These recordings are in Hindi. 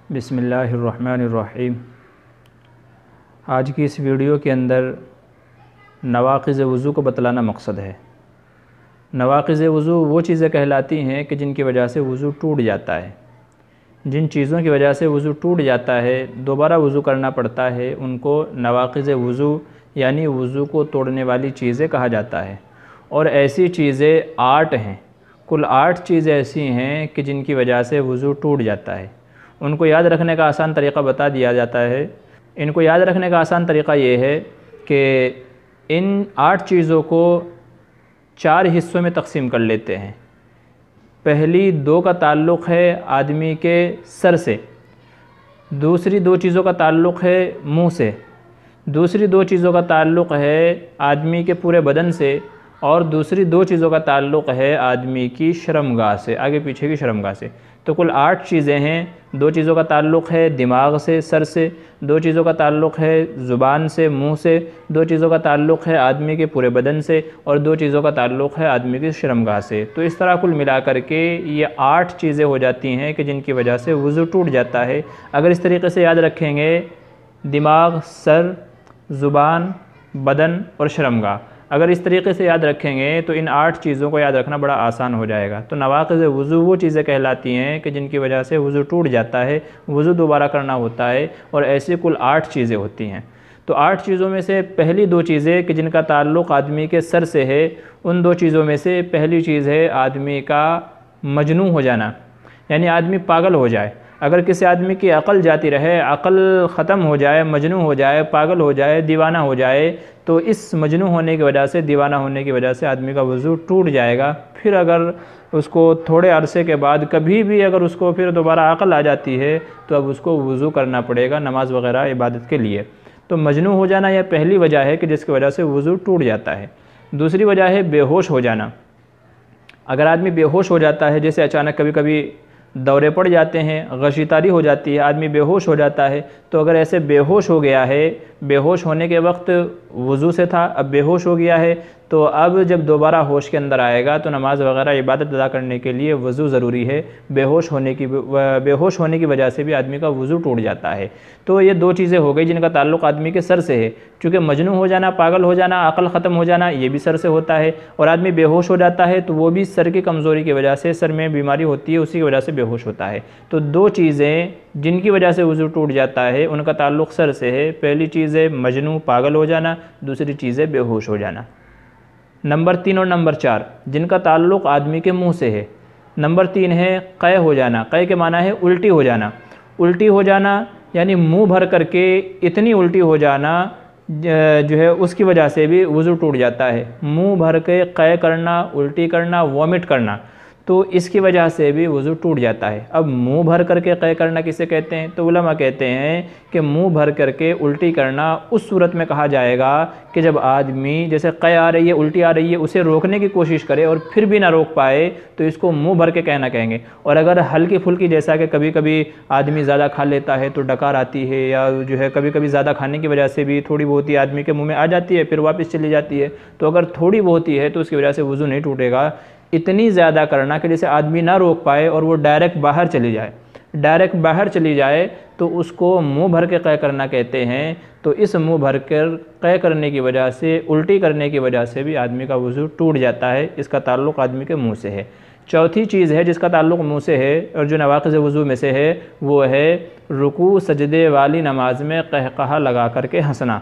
बिस्मिल्लाहिर्रहमानिर्रहीम। आज की इस वीडियो के अंदर नवाक़िज़ वज़ू को बतलाना मकसद है। नवाक़िज़ वज़ू वो चीज़ें कहलाती हैं कि जिनकी वजह से वज़ू टूट जाता है। जिन चीज़ों की वजह से वज़ू टूट जाता है, दोबारा वज़ू करना पड़ता है, उनको नवाक़िज़ वज़ू यानी वज़ू को तोड़ने वाली चीज़ें कहा जाता है। और ऐसी चीज़ें 8 हैं, कुल 8 चीज़ें ऐसी हैं कि जिनकी वजह से वज़ू टूट जाता है। उनको याद रखने का आसान तरीक़ा बता दिया जाता है। इनको याद रखने का आसान तरीक़ा ये है कि इन 8 चीज़ों को 4 हिस्सों में तकसीम कर लेते हैं। पहली 2 का ताल्लुक़ है आदमी के सर से, दूसरी 2 चीज़ों का ताल्लुक़ है मुंह से, दूसरी 2 चीज़ों का ताल्लुक़ है आदमी के पूरे बदन से, और दूसरी 2 चीज़ों का ताल्लुक़ है आदमी की शर्मगाह से, आगे पीछे की शर्मगाह से। तो कुल 8 चीज़ें हैं। 2 चीज़ों का ताल्लुक़ है दिमाग से, सर से, 2 चीज़ों का ताल्लुक़ है ज़ुबान से, मुंह से, 2 चीज़ों का ताल्लुक़ है आदमी के पूरे बदन से, और 2 चीज़ों का ताल्लुक़ है आदमी की शर्मगाह से। तो इस तरह कुल मिला कर के ये 8 चीज़ें हो जाती हैं कि जिनकी वजह से वज़ू टूट जाता है। अगर इस तरीके से याद रखेंगे, दिमाग, सर, ज़ुबान, बदन और शर्मगाह, अगर इस तरीके से याद रखेंगे तो इन 8 चीज़ों को याद रखना बड़ा आसान हो जाएगा। तो नवाक़िज़ वज़ू वो चीज़ें कहलाती हैं कि जिनकी वजह से वज़ू टूट जाता है, वज़ू दोबारा करना होता है, और ऐसी कुल 8 चीज़ें होती हैं। तो 8 चीज़ों में से पहली 2 चीज़ें कि जिनका ताल्लुक़ आदमी के सर से है, उन 2 चीज़ों में से पहली चीज़ है आदमी का मजनू हो जाना, यानी आदमी पागल हो जाए। अगर किसी आदमी की अक़ल जाती रहे, अक़ल ख़त्म हो जाए, मजनू हो जाए, पागल हो जाए, दीवाना हो जाए, तो इस मजनू होने की वजह से, दीवाना होने की वजह से आदमी का वज़ू टूट जाएगा। फिर अगर उसको थोड़े अरसे के बाद कभी भी अगर उसको फिर दोबारा अक़ल आ जाती है तो अब उसको वज़ू करना पड़ेगा नमाज वग़ैरह इबादत के लिए। तो मजनू हो जाना यह पहली वजह है कि जिसकी वजह से वज़ू टूट जाता है। दूसरी वजह है बेहोश हो जाना। अगर आदमी बेहोश हो जाता है, जैसे अचानक कभी कभी दौरे पड़ जाते हैं, गशीतारी हो जाती है, आदमी बेहोश हो जाता है, तो अगर ऐसे बेहोश हो गया है, बेहोश होने के वक्त वज़ू से था, अब बेहोश हो गया है, तो अब जब दोबारा होश के अंदर आएगा तो नमाज वगैरह इबादत अदा करने के लिए वज़ू ज़रूरी है। बेहोश होने की वजह से भी आदमी का वज़ू टूट जाता है। तो ये 2 चीज़ें हो गई जिनका ताल्लुक़ आदमी के सर से है। चूँकि मजनू हो जाना, पागल हो जाना, अक़ल ख़त्म हो जाना, ये भी सर से होता है, और आदमी बेहोश हो जाता है तो वो भी सर की कमज़ोरी की वजह से, सर में बीमारी होती है, उसी की वजह से बेहोश होता है। तो 2 चीज़ें जिनकी वजह से वज़ू टूट जाता है, उनका ताल्लुक़ सर से है। पहली चीज़ है मजनू, पागल हो जाना, दूसरी चीज़ है बेहोश हो जाना। नंबर 3 और नंबर 4 जिनका ताल्लुक़ आदमी के मुंह से है। नंबर 3 है क़य हो जाना। क़य के माना है उल्टी हो जाना। उल्टी हो जाना यानी मुंह भर करके इतनी उल्टी हो जाना जो है उसकी वजह से भी वज़ू टूट जाता है। मुंह भर के क़य करना, उल्टी करना, वॉमिट करना, तो इसकी वजह से भी वज़ू टूट जाता है। अब मुंह भर करके क़य करना किसे कहते हैं? तो उलमा कहते हैं कि मुंह भर करके उल्टी करना उस सूरत में कहा जाएगा कि जब आदमी, जैसे क़य आ रही है, उल्टी आ रही है, उसे रोकने की कोशिश करे और फिर भी ना रोक पाए तो इसको मुंह भर के कहना कहेंगे। और अगर हल्की फुल्की, जैसा कि कभी कभी आदमी ज़्यादा खा लेता है तो डकार आती है, या जो है कभी कभी ज़्यादा खाने की वजह से भी थोड़ी बहुत ही आदमी के मुँह में आ जाती है, फिर वापस चली जाती है, तो अगर थोड़ी बहुत ही है तो उसकी वजह से वज़ू नहीं टूटेगा। इतनी ज़्यादा करना कि जैसे आदमी ना रोक पाए और वो डायरेक्ट बाहर चली जाए, डायरेक्ट बाहर चली जाए, तो उसको मुंह भर के क़य करना कहते हैं। तो इस मुंह भर कर क़य करने की वजह से, उल्टी करने की वजह से भी आदमी का वज़ू टूट जाता है। इसका ताल्लुक़ आदमी के मुंह से है। चौथी चीज़ है जिसका ताल्लुक़ मुंह से है और जो नवाक़िज़ वज़ू में से है, वो है रुकू सजदे वाली नमाज में क़हक़हा लगा करके हंसना।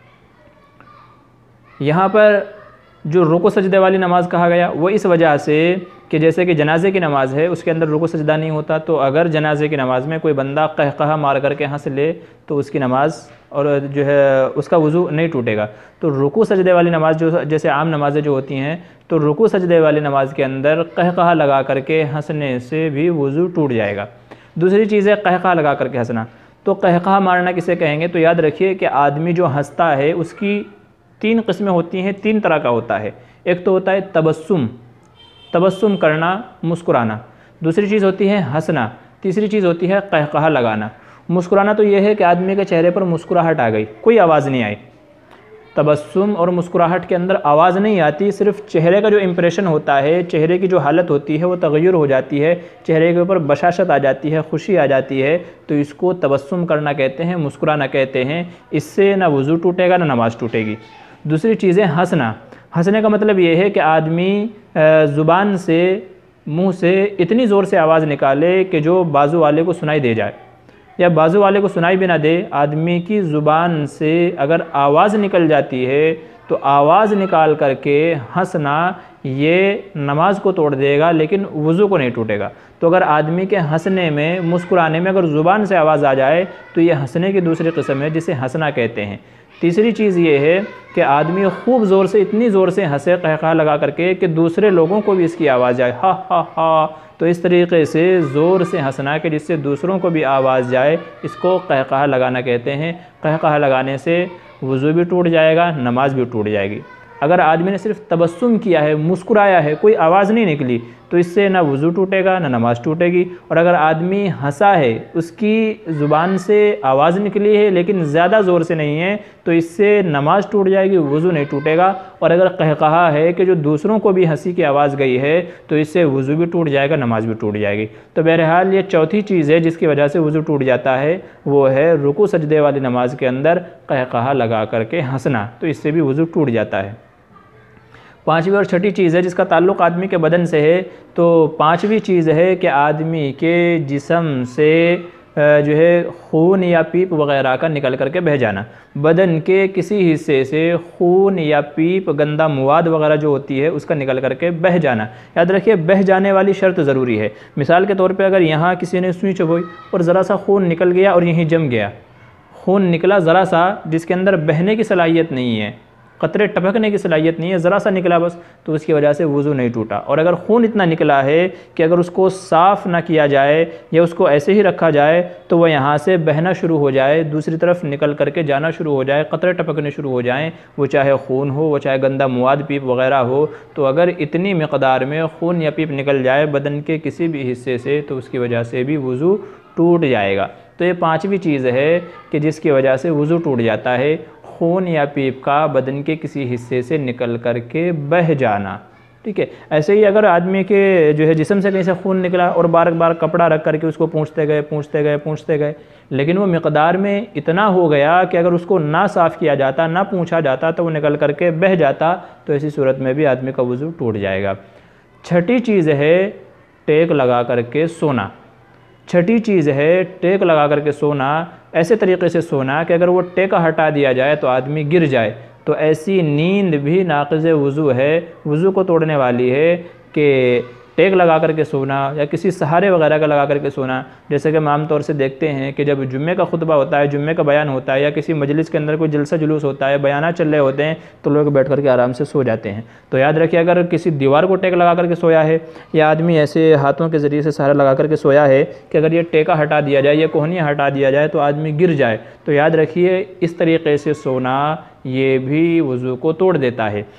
यहाँ पर जो रुकू सजदे वाली नमाज़ कहा गया वो इस वजह से कि जैसे कि जनाजे की नमाज़ है, उसके अंदर रुकू सजदा नहीं होता, तो अगर जनाजे की नमाज़ में कोई बंदा क़हक़हा मार करके हंस ले तो उसकी नमाज़ और जो है उसका वज़ू नहीं टूटेगा। तो रुकू सजदे वाली नमाज़ जो, जैसे आम नमाज़ें जो होती हैं, तो रुकू सजदे वाली नमाज़ के अंदर क़हक़हा लगा करके हंसने से भी वज़ू टूट जाएगा। दूसरी चीज़ है क़हक़हा लगा करके हंसना। तो क़हक़हा मारना किसे कहेंगे? तो याद रखिए कि आदमी जो हंसता है उसकी 3 किस्में होती हैं, 3 तरह का होता है। एक तो होता है तबस्सुम, तबस्सुम करना, मुस्कुराना। दूसरी चीज़ होती है हंसना। तीसरी चीज़ होती है क़हक़हा लगाना। मुस्कुराना तो ये है कि आदमी के चेहरे पर मुस्कुराहट आ गई, कोई आवाज़ नहीं आई। तबस्सुम और मुस्कुराहट के अंदर आवाज़ नहीं आती, सिर्फ चेहरे का जो इम्प्रेशन होता है, चेहरे की जो हालत होती है वो तग़य्युर हो जाती है, चेहरे के ऊपर बशाशत आ जाती है, खुशी आ जाती है, तो इसको तबस्सुम करना कहते हैं, मुस्कुराना कहते हैं। इससे ना वज़ू टूटेगा ना नमाज़ टूटेगी। दूसरी चीज़ है हंसना। हंसने का मतलब ये है कि आदमी ज़ुबान से, मुँह से इतनी ज़ोर से आवाज़ निकाले कि जो बाजू वाले को सुनाई दे जाए, या बाजू वाले को सुनाई भी ना दे। आदमी की ज़ुबान से अगर आवाज़ निकल जाती है तो आवाज़ निकाल करके हंसना ये नमाज को तोड़ देगा, लेकिन वज़ू को नहीं टूटेगा। तो अगर आदमी के हंसने में, मुस्कुराने में अगर ज़ुबान से आवाज़ आ जाए तो ये हंसने की दूसरी किस्म है, जिसे हंसना कहते हैं। तीसरी चीज़ ये है कि आदमी खूब ज़ोर से, इतनी ज़ोर से हंसे कहका लगा करके कि दूसरे लोगों को भी इसकी आवाज़ आए, हा हा हा। तो इस तरीके से ज़ोर से हंसना कि जिससे दूसरों को भी आवाज़ जाए, इसको कहका लगाना कहते हैं। कहका लगाने से वज़ू भी टूट जाएगा, नमाज भी टूट जाएगी। अगर आदमी ने सिर्फ तबस्सुम किया है, मुस्कुराया है, कोई आवाज़ नहीं निकली, तो इससे ना वज़ू टूटेगा ना नमाज टूटेगी। और अगर आदमी हंसा है, उसकी ज़ुबान से आवाज़ निकली है लेकिन ज़्यादा ज़ोर से नहीं है, तो इससे नमाज टूट जाएगी, वज़ू नहीं टूटेगा। और अगर कहकहा है कि जो दूसरों को भी हंसी की आवाज़ गई है, तो इससे वज़ू भी टूट जाएगा, नमाज भी टूट जाएगी। तो बहरहाल ये चौथी चीज़ है जिसकी वजह से वज़ू टूट जाता है, वो है रुकू सजदे वाली नमाज के अंदर कहकहा लगा करके हंसना, तो इससे भी वज़ू टूट जाता है। पाँचवीं और छठी चीज़ है जिसका ताल्लुक़ आदमी के बदन से है। तो पाँचवीं चीज़ है कि आदमी के जिस्म से जो है खून या पीप वग़ैरह का निकल करके बह जाना। बदन के किसी हिस्से से खून या पीप, गंदा मवाद वग़ैरह जो होती है उसका निकल करके बह जाना। याद रखिए, बह जाने वाली शर्त ज़रूरी है। मिसाल के तौर पे अगर यहाँ किसी ने सुई चबोई और ज़रा सा खून निकल गया और यहीं जम गया, खून निकला ज़रा सा, जिसके अंदर बहने की सलाहियत नहीं है, कतरे टपकने की सलाहियत नहीं है, ज़रा सा निकला बस, तो उसकी वजह से वज़ू नहीं टूटा। और अगर खून इतना निकला है कि अगर उसको साफ़ ना किया जाए या उसको ऐसे ही रखा जाए तो वह यहाँ से बहना शुरू हो जाए, दूसरी तरफ निकल करके जाना शुरू हो जाए, कतरे टपकने शुरू हो जाएं, वो चाहे खून हो, वो चाहे गंदा मवाद पीप वग़ैरह हो, तो अगर इतनी मिक़दार में खून या पीप निकल जाए बदन के किसी भी हिस्से से, तो उसकी वजह से भी वज़ू टूट जाएगा। तो ये पाँचवीं चीज़ है कि जिसकी वजह से वज़ू टूट जाता है, खून या पीप का बदन के किसी हिस्से से निकल करके बह जाना। ठीक है, ऐसे ही अगर आदमी के जो है जिस्म से कहीं से खून निकला और बार बार कपड़ा रख करके उसको पूंछते गए, लेकिन वो मिक़दार में इतना हो गया कि अगर उसको ना साफ़ किया जाता, ना पूंछा जाता, तो वो निकल करके बह जाता, तो ऐसी सूरत में भी आदमी का वज़ू टूट जाएगा। छठी चीज़ है टेक लगा करके सोना। छठी चीज़ है टेक लगा करके सोना, ऐसे तरीके से सोना कि अगर वो टेका हटा दिया जाए तो आदमी गिर जाए। तो ऐसी नींद भी नाक़िज़ वज़ू है, वज़ू को तोड़ने वाली है कि टेक लगा करके सोना या किसी सहारे वगैरह का लगा करके सोना। जैसे कि हम आम तौर से देखते हैं कि जब जुम्मे का खुतबा होता है, जुम्मे का बयान होता है, या किसी मजलिस के अंदर कोई जलसा जुलूस होता है, बयाना चल रहे होते हैं, तो लोग बैठ करके आराम से सो जाते हैं। तो याद रखिए, अगर किसी दीवार को टेक लगा करके सोया है या आदमी ऐसे हाथों के ज़रिए से सहारा लगा करके सोया है कि अगर ये टेका हटा दिया जाए, ये कोहनिया हटा दिया जाए तो आदमी गिर जाए, तो याद रखिए इस तरीके से सोना ये भी वज़ू को तोड़ देता है।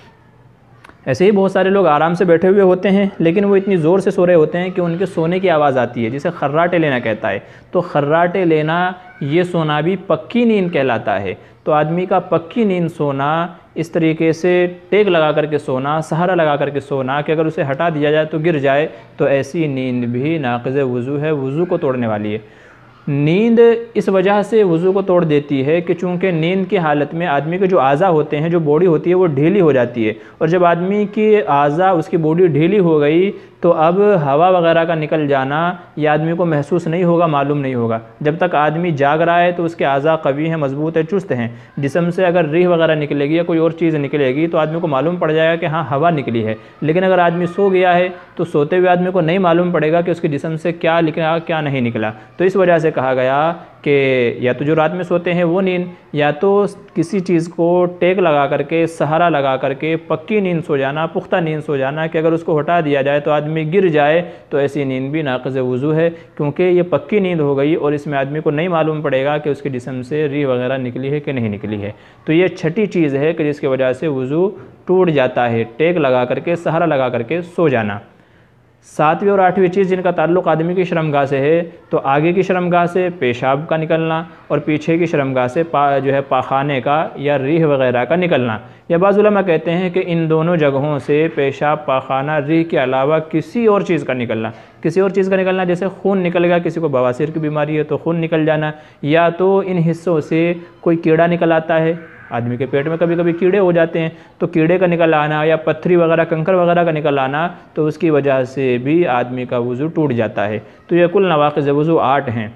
ऐसे ही बहुत सारे लोग आराम से बैठे हुए होते हैं, लेकिन वो इतनी ज़ोर से सो रहे होते हैं कि उनके सोने की आवाज़ आती है, जिसे खर्राटे लेना कहता है। तो खर्राटे लेना, ये सोना भी पक्की नींद कहलाता है। तो आदमी का पक्की नींद सोना, इस तरीके से टेक लगा करके सोना, सहारा लगा करके सोना कि अगर उसे हटा दिया जाए तो गिर जाए, तो ऐसी नींद भी नाक़िज़ वज़ू है, वज़ू को तोड़ने वाली है। नींद इस वजह से वज़ू को तोड़ देती है कि चूँकि नींद की हालत में आदमी के जो आज़ा होते हैं, जो बॉडी होती है, वो ढीली हो जाती है। और जब आदमी की आज़ा, उसकी बॉडी ढीली हो गई, तो अब हवा वगैरह का निकल जाना ये आदमी को महसूस नहीं होगा, मालूम नहीं होगा। जब तक आदमी जाग रहा है तो उसके आज़ा कवी हैं, मजबूत है, चुस्त हैं। जिस्म से अगर रीह वगैरह निकलेगी या कोई और चीज़ निकलेगी तो आदमी को मालूम पड़ जाएगा कि हाँ हवा निकली है। लेकिन अगर आदमी सो गया है तो सोते हुए आदमी को नहीं मालूम पड़ेगा कि उसके जिस्म से क्या निकला क्या नहीं निकला। तो इस वजह से कहा गया कि या तो जो रात में सोते हैं वो नींद, या तो किसी चीज़ को टेक लगा करके, सहारा लगा करके पक्की नींद सो जाना, पुख्ता नींद सो जाना कि अगर उसको हटा दिया जाए तो आदमी गिर जाए, तो ऐसी नींद भी नाक़िज़ वज़ू है, क्योंकि ये पक्की नींद हो गई और इसमें आदमी को नहीं मालूम पड़ेगा कि उसके जिस्म से रीह वगैरह निकली है कि नहीं निकली है। तो ये छठी चीज़ है कि जिसकी वजह से वज़ू टूट जाता है, टेक लगा करके, सहारा लगा करके सो जाना। सातवीं और आठवीं चीज़ जिनका ताल्लुक़ आदमी की शर्मगाह से है, तो आगे की शर्मगाह से पेशाब का निकलना और पीछे की शर्मगाह से जो है पाखाने का या रीह वगैरह का निकलना। या बाज़ उलमा कहते हैं कि इन दोनों जगहों से पेशाब, पाखाना, रीह के अलावा किसी और चीज़ का निकलना, किसी और चीज़ का निकलना, जैसे खून निकल गया, किसी को बवासीर की बीमारी है तो खून निकल जाना, या तो इन हिस्सों से कोई कीड़ा निकल आता है, आदमी के पेट में कभी कभी कीड़े हो जाते हैं, तो कीड़े का निकल आना या पत्थरी वगैरह, कंकर वगैरह का निकल आना, तो उसकी वजह से भी आदमी का वज़ू टूट जाता है। तो ये कुल नवाक़िज़ वज़ू 8 हैं।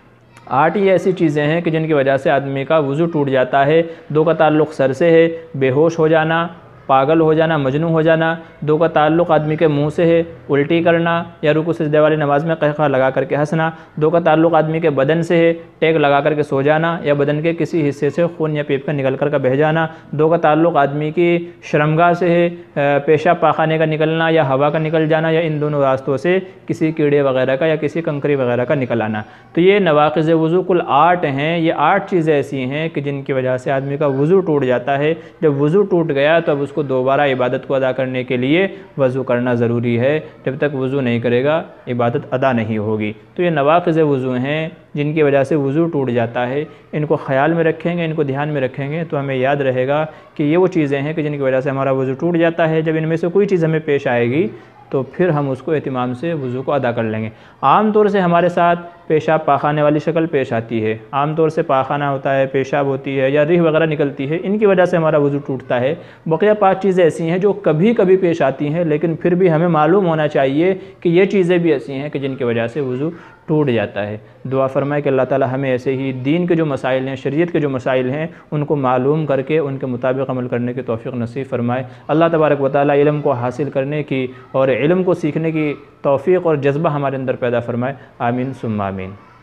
8 ये ऐसी चीज़ें हैं कि जिनकी वजह से आदमी का वज़ू टूट जाता है। 2 का ताल्लुक़ सर से है, बेहोश हो जाना, पागल हो जाना, मजनू हो जाना। 2 का ताल्लुक़ आदमी के मुंह से है, उल्टी करना या रुकू सजदे वाली नमाज में क़हक़हा लगा करके हंसना। 2 का ताल्लुक़ आदमी के बदन से है, टेक लगा करके सो जाना या बदन के किसी हिस्से से खून या पीप का निकल कर बह जाना। 2 का ताल्लुक़ आदमी की शर्मगाह से है, पेशाब पाखाने का निकलना या हवा का निकल जाना, या इन दोनों रास्तों से किसी कीड़े वगैरह का या किसी कंकरी वगैरह का निकल आना। तो ये नवाक़िज़ वज़ू कुल 8 हैं। ये 8 चीज़ें ऐसी हैं कि जिनकी वजह से आदमी का वज़ू टूट जाता है। जब वज़ू टूट गया तो अब उसको दोबारा इबादत को अदा करने के लिए वज़ू करना ज़रूरी है। जब तक वज़ू नहीं करेगा इबादत अदा नहीं होगी। तो ये नवाक़िज़ वज़ू हैं जिनकी वजह से वज़ू टूट जाता है। इनको ख़याल में रखेंगे, इनको ध्यान में रखेंगे तो हमें याद रहेगा कि ये वो चीज़ें हैं कि जिनकी वजह से हमारा वज़ू टूट जाता है। जब इनमें से कोई चीज़ हमें पेश आएगी तो फिर हम उसको एहतिमाम से वज़ू को अदा कर लेंगे। आम तौर से हमारे साथ पेशाब पाखाने वाली शक्ल पेश आती है, आम तौर से पाखाना होता है, पेशाब होती है या रीह वगैरह निकलती है, इनकी वजह से हमारा वज़ू टूटता है। बक़िया 5 चीज़ें ऐसी हैं जो कभी कभी पेश आती हैं, लेकिन फिर भी हमें मालूम होना चाहिए कि ये चीज़ें भी ऐसी हैं कि जिनकी वजह से वज़ू टूट जाता है। दुआ फरमाए कि अल्लाह ताला हमें ऐसे ही दीन के जो मसाइल हैं, शरीयत के जो मसाइल हैं, उनको मालूम करके उनके मुताबिक अमल करने की तौफ़ीक़ नसीब फरमाए। अल्लाह तबारक व तआला इल्म को हासिल करने की और इल्म को सीखने की तौफ़ीक़ और जज्बा हमारे अंदर पैदा फरमाए। आमीन सुम्मा आमीन।